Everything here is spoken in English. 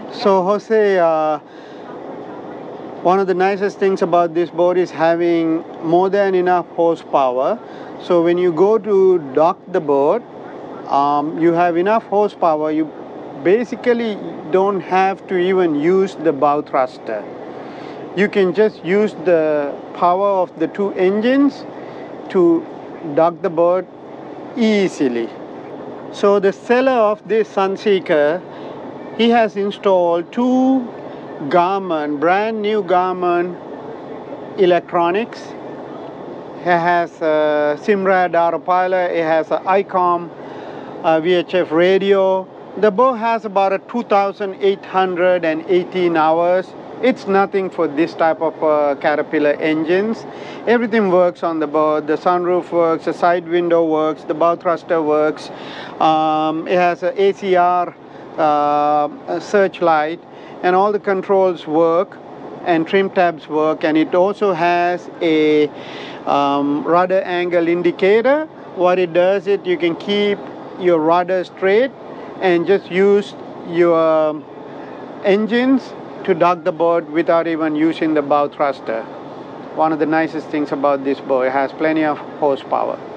So Jose, one of the nicest things about this boat is having more than enough horsepower. So when you go to dock the boat, you have enough horsepower. You basically don't have to even use the bow thruster. You can just use the power of the two engines to dock the boat easily. So the seller of this Sunseeker, he has installed two Garmin, brand new Garmin electronics. It has a Simrad autopilot, it has an ICOM VHF radio. The boat has about a 2,818 hours. It's nothing for this type of Caterpillar engines. Everything works on the boat. The sunroof works, the side window works, the bow thruster works. It has an ACR searchlight, and all the controls work, and trim tabs work, and it also has a rudder angle indicator. What it does is you can keep your rudder straight and just use your engines to dock the boat without even using the bow thruster. One of the nicest things about this boat, it has plenty of horsepower.